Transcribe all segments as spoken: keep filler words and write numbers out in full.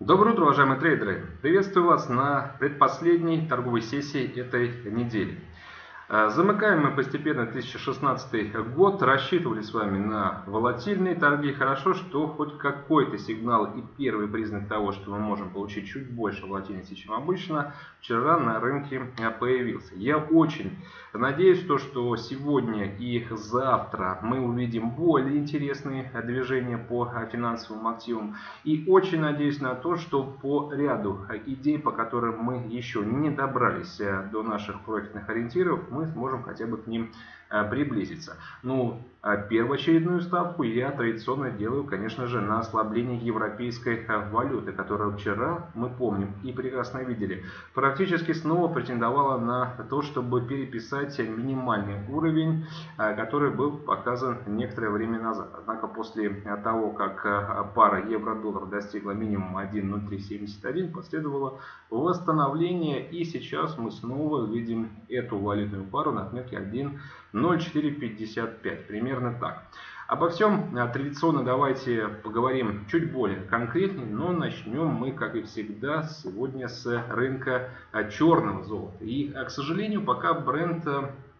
Доброе утро, уважаемые трейдеры! Приветствую вас на предпоследней торговой сессии этой недели. Замыкаем мы постепенно две тысячи шестнадцатый год, рассчитывали с вами на волатильные торги. Хорошо, что хоть какой-то сигнал и первый признак того, что мы можем получить чуть больше волатильности, чем обычно, вчера на рынке появился. Я очень надеюсь, то, что сегодня и завтра мы увидим более интересные движения по финансовым активам. И очень надеюсь на то, что по ряду идей, по которым мы еще не добрались до наших профитных ориентиров, мы сможем хотя бы к ним приблизиться. Ну, первоочередную ставку я традиционно делаю, конечно же, на ослабление европейской валюты, которая вчера, мы помним и прекрасно видели, практически снова претендовала на то, чтобы переписать минимальный уровень, который был показан некоторое время назад. Однако после того, как пара евро-доллар достигла минимум один ноль три семьдесят один, последовало восстановление, и сейчас мы снова видим эту валютную пару на отметке один ноль четыре пятьдесят пять. Примерно так. Обо всем традиционно давайте поговорим чуть более конкретнее, но начнем мы, как и всегда, сегодня с рынка черного золота. И, к сожалению, пока бренд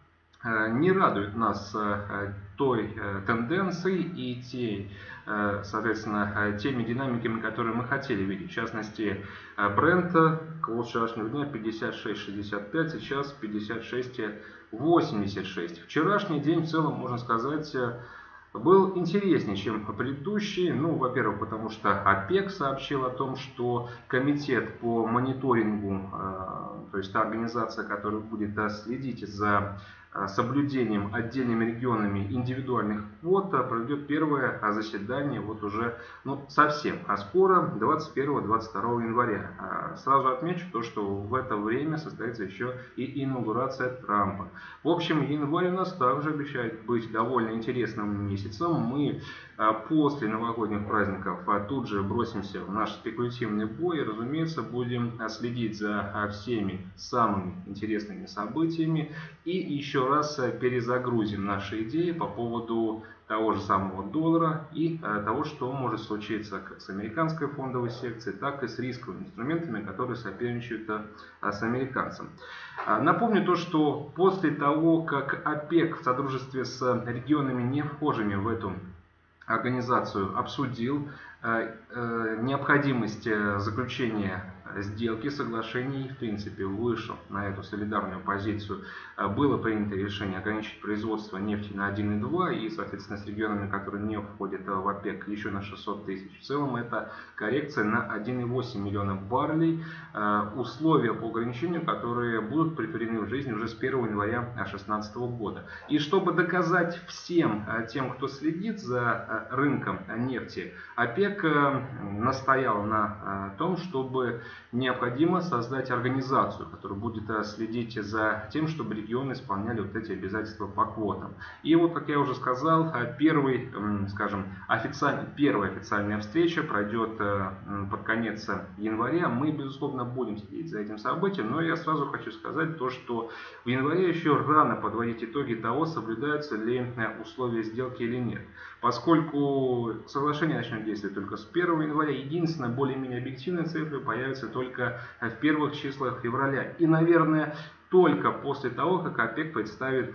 не радует нас той тенденцией и тей, соответственно, теми динамиками, которые мы хотели видеть. В частности, бренд к вчерашнего дня пятьдесят шесть шестьдесят пять, сейчас пятьдесят шесть восемьдесят шесть. Вчерашний день в целом, можно сказать, был интереснее, чем предыдущий. Ну, во-первых, потому что ОПЕК сообщил о том, что комитет по мониторингу, то есть та организация, которая будет следить за соблюдением отдельными регионами индивидуальных квот, проведет первое заседание вот уже ну, совсем а скоро, двадцать первого — двадцать второго января. Сразу отмечу то, что в это время состоится еще и инаугурация Трампа. В общем, январь у нас также обещает быть довольно интересным месяцем. Мы после новогодних праздников тут же бросимся в наш спекулятивный бой и, разумеется, будем следить за всеми самыми интересными событиями и еще раз перезагрузим наши идеи по поводу того же самого доллара и того, что может случиться как с американской фондовой секцией, так и с рисковыми инструментами, которые соперничают с американцем. Напомню то, что после того, как ОПЕК в содружестве с регионами, не вхожими в эту организацию, обсудил необходимость заключения сделки, соглашений, в принципе, вышел на эту солидарную позицию, было принято решение ограничить производство нефти на один и два и, соответственно, с регионами, которые не входят в ОПЕК, еще на шестьсот тысяч. В целом это коррекция на один и восемь миллионов баррелей, условия по ограничению, которые будут претворены в жизнь уже с первого января две тысячи шестнадцатого года. И чтобы доказать всем тем, кто следит за рынком нефти, ОПЕК настоял на том, чтобы необходимо создать организацию, которая будет следить за тем, чтобы регионы исполняли вот эти обязательства по квотам. И вот, как я уже сказал, первый, скажем, официальный, первая официальная встреча пройдет под конец января. Мы, безусловно, будем следить за этим событием, но я сразу хочу сказать то, что в январе еще рано подводить итоги того, соблюдаются ли условия сделки или нет. Поскольку соглашение начнет действовать только с первого января, единственная более-менее объективная цифра появится только в первых числах февраля. И, наверное, только после того, как ОПЕК представит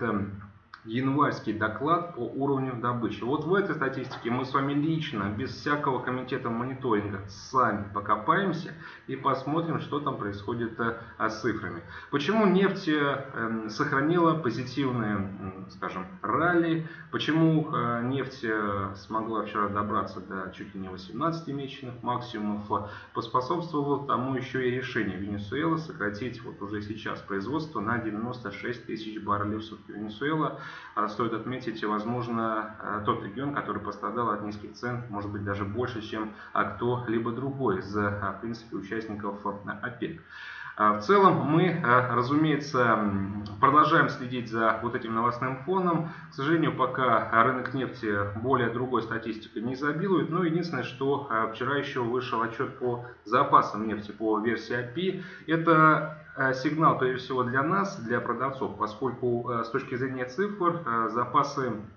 январский доклад по уровню добычи. Вот в этой статистике мы с вами лично, без всякого комитета мониторинга, сами покопаемся и посмотрим, что там происходит с цифрами. Почему нефть сохранила позитивные, скажем, ралли, почему нефть смогла вчера добраться до чуть ли не восемнадцатимесячных максимумов, поспособствовало тому еще и решение Венесуэлы сократить вот уже сейчас производство на девяносто шесть тысяч баррелей в сутки. Венесуэла, стоит отметить, возможно, тот регион, который пострадал от низких цен, может быть даже больше, чем кто-либо другой из, в принципе, участников ОПЕК. В целом мы, разумеется, продолжаем следить за вот этим новостным фоном. К сожалению, пока рынок нефти более другой статистикой не изобилует. Но единственное, что вчера еще вышел отчет по запасам нефти по версии эй пи ай. Это сигнал, прежде всего, для нас, для продавцов, поскольку с точки зрения цифр запасы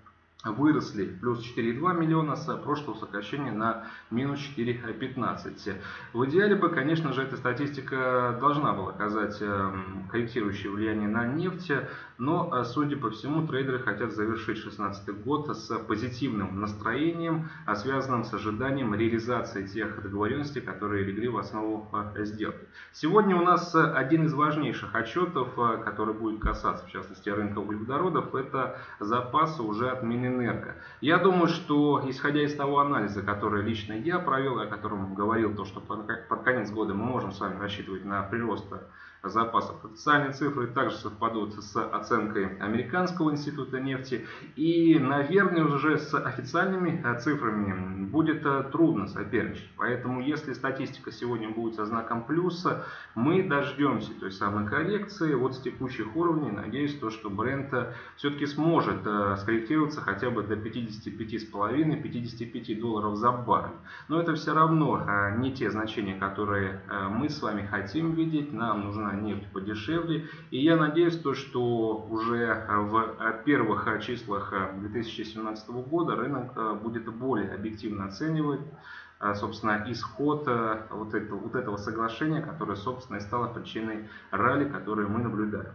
выросли плюс четыре целых два миллиона с прошлого сокращения на минус четыре целых пятнадцать сотых. В идеале бы, конечно же, эта статистика должна была оказать корректирующее влияние на нефть, но, судя по всему, трейдеры хотят завершить две тысячи шестнадцатый год с позитивным настроением, связанным с ожиданием реализации тех договоренностей, которые легли в основу сделки. Сегодня у нас один из важнейших отчетов, который будет касаться, в частности, рынка углеводородов, это запасы уже от Минэнерго. Я думаю, что исходя из того анализа, который лично я провел, о котором говорил, то, что под конец года мы можем с вами рассчитывать на прирост запасов. Официальные цифры также совпадут с оценкой Американского института нефти. И, наверное, уже с официальными цифрами будет трудно соперничать. Поэтому, если статистика сегодня будет со знаком плюса, мы дождемся той самой коррекции вот с текущих уровней. Надеюсь, то, что Brent все-таки сможет скорректироваться хотя бы до пятидесяти пяти с половиной — пятидесяти пяти долларов за баррель. Но это все равно не те значения, которые мы с вами хотим видеть. Нам нужна нефть подешевле. И я надеюсь, то, что уже в первых числах две тысячи семнадцатого года рынок будет более объективно оценивать, собственно, исход вот этого, вот этого соглашения, которое, собственно, и стало причиной ралли, которое мы наблюдаем.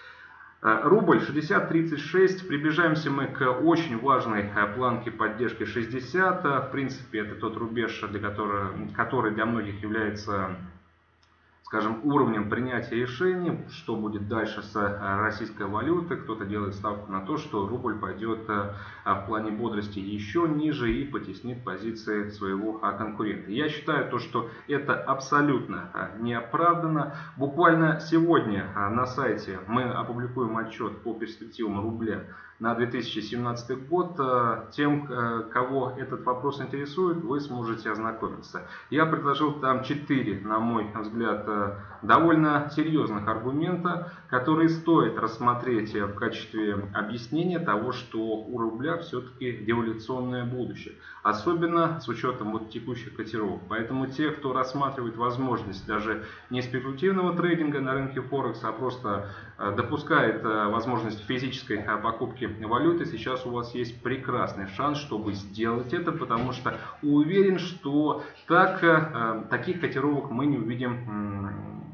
Рубль шестьдесят тридцать шесть. Приближаемся мы к очень важной планке поддержки шестьдесят. В принципе, это тот рубеж, для которого, который для многих является, скажем, уровнем принятия решений, что будет дальше с российской валютой. Кто-то делает ставку на то, что рубль пойдет в плане бодрости еще ниже и потеснит позиции своего конкурента. Я считаю, то, что это абсолютно неоправданно. Буквально сегодня на сайте мы опубликуем отчет по перспективам рубля на две тысячи семнадцатый год. Тем, кого этот вопрос интересует, вы сможете ознакомиться. Я предложил там четыре, на мой взгляд, довольно серьезных аргумента, которые стоит рассмотреть в качестве объяснения того, что у рубля все-таки девальвационное будущее. Особенно с учетом вот текущих котировок. Поэтому те, кто рассматривает возможность даже не спекулятивного трейдинга на рынке Форекс, а просто допускает возможность физической покупки валюты, сейчас у вас есть прекрасный шанс, чтобы сделать это, потому что уверен, что так, таких котировок мы не увидим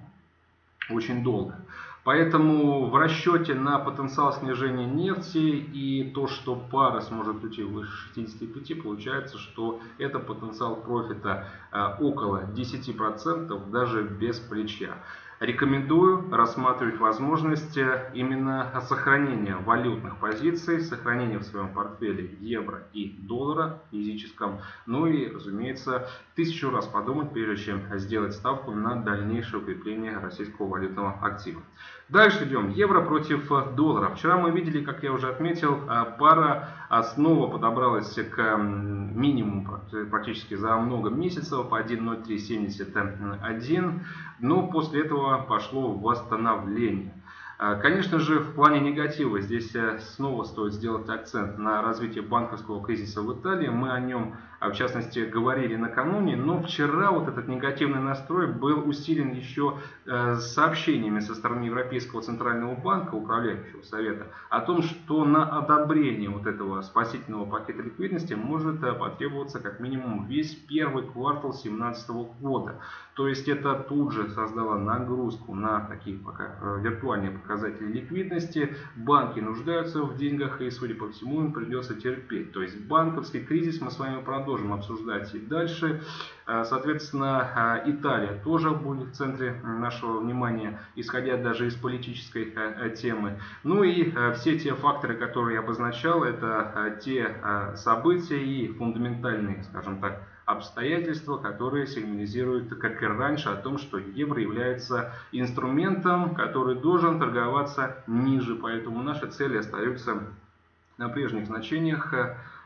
очень долго. Поэтому в расчете на потенциал снижения нефти и то, что пара сможет уйти выше шестидесяти пяти, получается, что это потенциал профита около десяти процентов даже без плеча. Рекомендую рассматривать возможность именно сохранения валютных позиций, сохранения в своем портфеле евро и доллара физическом. Ну и, разумеется, тысячу раз подумать, прежде чем сделать ставку на дальнейшее укрепление российского валютного актива. Дальше идем. Евро против доллара. Вчера мы видели, как я уже отметил, пара снова подобралась к минимуму практически за много месяцев, один ноль три семьдесят один. Но после этого пошло восстановление. Конечно же, в плане негатива здесь снова стоит сделать акцент на развитие банковского кризиса в Италии. Мы о нем, в частности, говорили накануне, но вчера вот этот негативный настрой был усилен еще сообщениями со стороны Европейского центрального банка, управляющего совета, о том, что на одобрение вот этого спасительного пакета ликвидности может потребоваться как минимум весь первый квартал две тысячи семнадцатого года. То есть это тут же создало нагрузку на такие пока виртуальные показатели ликвидности. Банки нуждаются в деньгах и, судя по всему, им придется терпеть. То есть банковский кризис мы с вами продолжим обсуждать и дальше. Соответственно, Италия тоже будет в центре нашего внимания, исходя даже из политической темы. Ну и все те факторы, которые я обозначал, это те события и фундаментальные, скажем так, обстоятельства, которые сигнализируют, как и раньше, о том, что евро является инструментом, который должен торговаться ниже. Поэтому наши цели остаются на прежних значениях.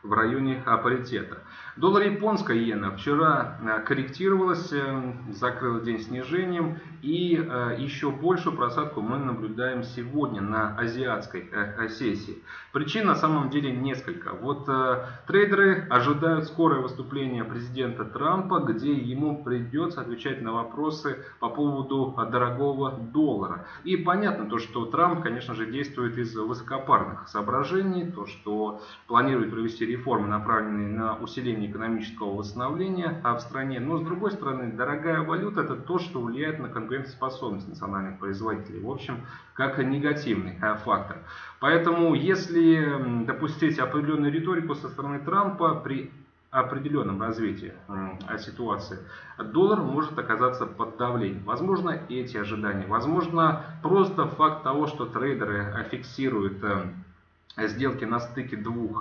в районе паритета. Доллар японская иена вчера корректировалась, закрыла день снижением, и еще большую просадку мы наблюдаем сегодня на азиатской сессии. Причин на самом деле несколько. Вот трейдеры ожидают скорое выступление президента Трампа, где ему придется отвечать на вопросы по поводу дорогого доллара. И понятно то, что Трамп, конечно же, действует из высокопарных соображений, то, что планирует провести реформы, направленные на усиление экономического восстановления в стране. Но с другой стороны, дорогая валюта — это то, что влияет на конкурентоспособность национальных производителей. В общем, как негативный фактор. Поэтому, если допустить определенную риторику со стороны Трампа при определенном развитии ситуации, доллар может оказаться под давлением. Возможно, эти ожидания, возможно, просто факт того, что трейдеры фиксируют сделки на стыке двух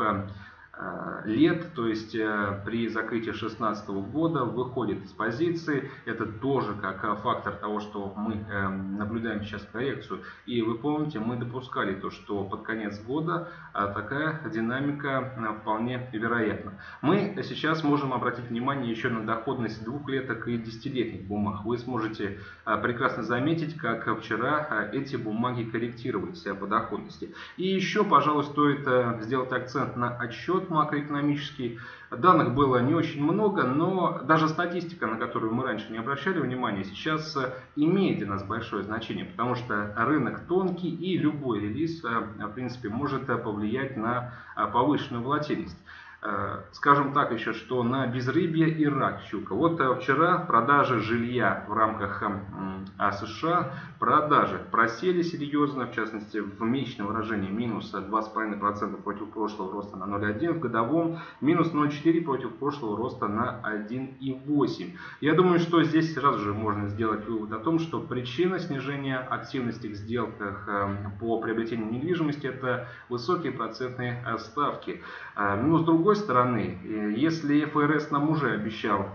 лет, то есть при закрытии две тысячи шестнадцатого года выходит из позиции. Это тоже как фактор того, что мы наблюдаем сейчас коррекцию. И вы помните, мы допускали то, что под конец года такая динамика вполне вероятна. Мы сейчас можем обратить внимание еще на доходность двухлеток и десятилетних бумаг. Вы сможете прекрасно заметить, как вчера эти бумаги корректировались по доходности. И еще, пожалуй, стоит сделать акцент на отчет макроэкономический. Данных было не очень много, но даже статистика, на которую мы раньше не обращали внимания, сейчас имеет для нас большое значение, потому что рынок тонкий, и любой релиз, в принципе, может повлиять на повышенную волатильность. Скажем так еще, что на безрыбье и рак щука. Вот вчера продажи жилья в рамках США, продажи просели серьезно, в частности в месячном выражении минус два и пять десятых процента против прошлого роста на ноль целых одна десятая, в годовом минус ноль целых четыре десятых против прошлого роста на один целых восемь десятых. Я думаю, что здесь сразу же можно сделать вывод о том, что причина снижения активности в сделках по приобретению недвижимости — это высокие процентные ставки. Но с другой стороны, если эф эр эс нам уже обещал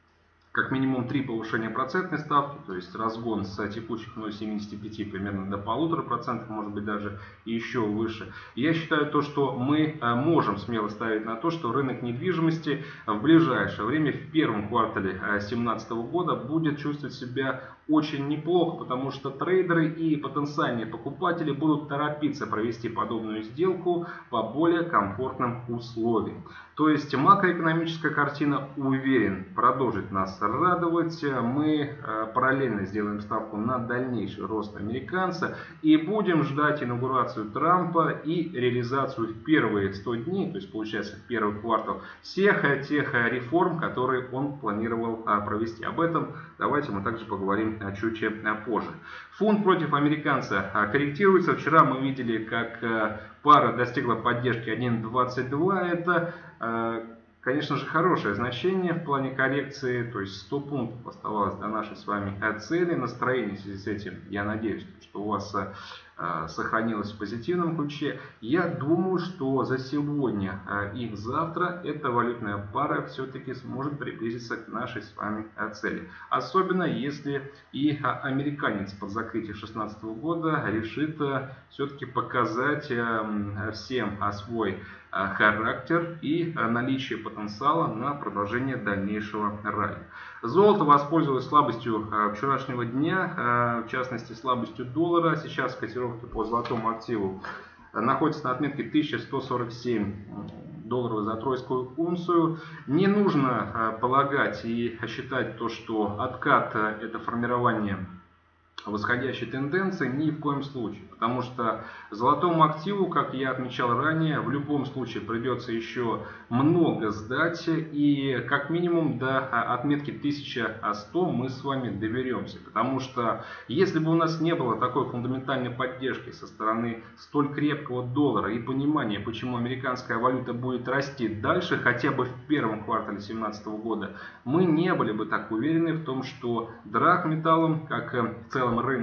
как минимум три повышения процентной ставки, то есть разгон с текущих ноль целых семидесяти пяти сотых примерно до полутора процентов, может быть даже еще выше. Я считаю то, что мы можем смело ставить на то, что рынок недвижимости в ближайшее время, в первом квартале две тысячи семнадцатого года, будет чувствовать себя очень неплохо, потому что трейдеры и потенциальные покупатели будут торопиться провести подобную сделку по более комфортным условиям. То есть макроэкономическая картина, уверен, продолжит нас радовать. Мы параллельно сделаем ставку на дальнейший рост американца и будем ждать инаугурацию Трампа и реализацию в первые сто дней, то есть получается в первый квартал, всех тех реформ, которые он планировал провести. Об этом давайте мы также поговорим чуть позже. Фунт против американца корректируется. Вчера мы видели, как пара достигла поддержки один целых двадцать два сотых. Это, конечно же, хорошее значение в плане коррекции. То есть сто пунктов оставалось до нашей с вами цели. Настроение в связи с этим, я надеюсь, что у вас сохранилось в позитивном ключе. Я думаю, что за сегодня и завтра эта валютная пара все-таки сможет приблизиться к нашей с вами цели. Особенно если и американец под закрытие две тысячи шестнадцатого года решит все-таки показать всем свой характер и наличие потенциала на продолжение дальнейшего ралли. Золото воспользовалось слабостью вчерашнего дня, в частности слабостью доллара. Сейчас котировки по золотому активу находятся на отметке тысяча сто сорок семь долларов за тройскую унцию. Не нужно полагать и считать то, что откат — это формирование восходящей тенденции, ни в коем случае. Потому что золотому активу, как я отмечал ранее, в любом случае придется еще много сдать. И как минимум до отметки тысяча сто мы с вами доберемся. Потому что если бы у нас не было такой фундаментальной поддержки со стороны столь крепкого доллара и понимания, почему американская валюта будет расти дальше, хотя бы в первом квартале две тысячи семнадцатого года, мы не были бы так уверены в том, что драгметаллам, как в целом рынку,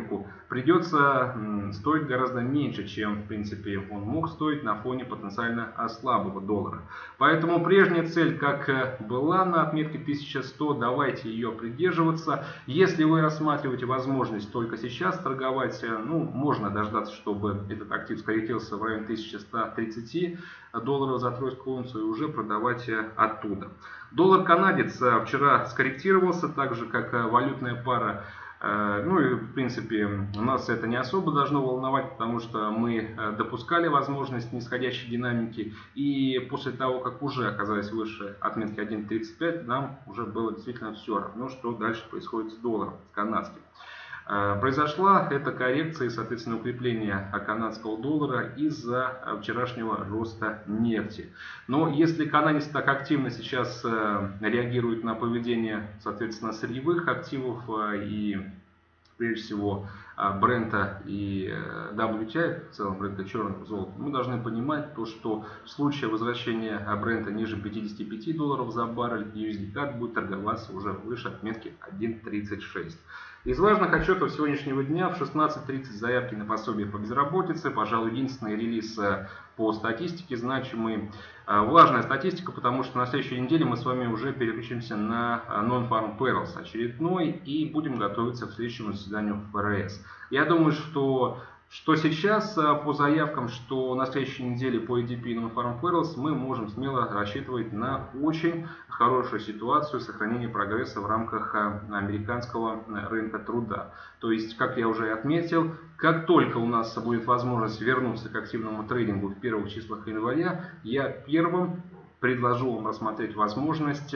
придется стоить гораздо меньше, чем в принципе он мог стоить на фоне потенциально слабого доллара. Поэтому прежняя цель, как была на отметке тысяча сто, давайте ее придерживаться. Если вы рассматриваете возможность только сейчас торговать, ну, можно дождаться, чтобы этот актив скорректировался в районе тысячи ста тридцати долларов за тройскую унцию и уже продавать оттуда. Доллар-канадец вчера скорректировался, так же как валютная пара. Ну и в принципе нас это не особо должно волновать, потому что мы допускали возможность нисходящей динамики, и после того, как уже оказались выше отметки один тридцать пять, нам уже было действительно все равно, что дальше происходит с долларом, с канадским. Произошла эта коррекция и, соответственно, укрепление канадского доллара из-за вчерашнего роста нефти. Но если канадец так активно сейчас реагирует на поведение, соответственно, сырьевых активов и, прежде всего, Брента и дабл ю ти ай, в целом Брента черного золота, мы должны понимать то, что в случае возвращения Брента ниже пятидесяти пяти долларов за баррель, ю эс ди кей будет торговаться уже выше отметки один тридцать шесть. Из важных отчетов сегодняшнего дня в шестнадцать тридцать заявки на пособие по безработице. Пожалуй, единственный релиз по статистике значимый. Важная статистика, потому что на следующей неделе мы с вами уже переключимся на Non-Farm Payrolls очередной и будем готовиться к следующему заседанию эф эр эс. Я думаю, что Что сейчас по заявкам, что на следующей неделе по и ди пи и Non-Farm Payrolls мы можем смело рассчитывать на очень хорошую ситуацию сохранения прогресса в рамках американского рынка труда. То есть, как я уже отметил, как только у нас будет возможность вернуться к активному трейдингу в первых числах января, я первым предложу вам рассмотреть возможность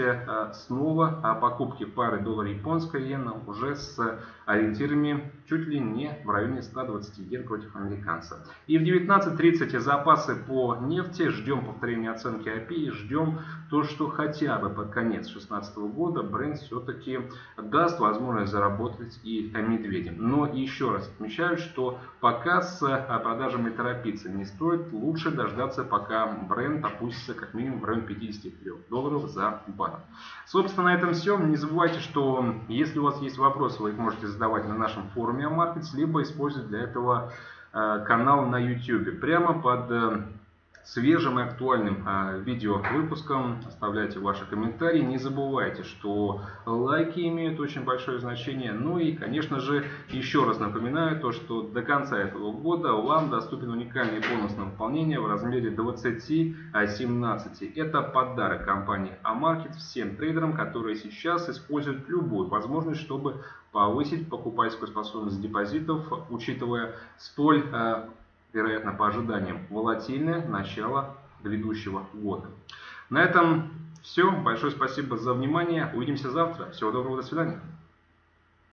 снова покупки пары доллар-японская иена уже с ориентирами чуть ли не в районе ста двадцати йен против американца. И в девятнадцать тридцать запасы по нефти, ждем повторения оценки эй пи и ждем то, что хотя бы под конец две тысячи шестнадцатого года Brent все-таки даст возможность заработать и медведям. Но еще раз отмечаю, что пока с продажами торопиться не стоит, лучше дождаться, пока Brent опустится как минимум в районе пятидесяти трёх долларов за баррель. Собственно, на этом все. Не забывайте, что если у вас есть вопросы, вы их можете задавать на нашем форуме Амаркетс, либо использовать для этого э, канал на YouTube. Прямо под э, свежим и актуальным э, видео выпуском оставляйте ваши комментарии. Не забывайте, что лайки имеют очень большое значение. Ну и, конечно же, еще раз напоминаю то, что до конца этого года вам доступен уникальный бонус на выполнение в размере двадцати семнадцати. Это подарок компании Амаркетс всем трейдерам, которые сейчас используют любую возможность, чтобы повысить покупательскую способность депозитов, учитывая столь, вероятно, по ожиданиям, волатильное начало грядущего года. На этом все. Большое спасибо за внимание. Увидимся завтра. Всего доброго. До свидания.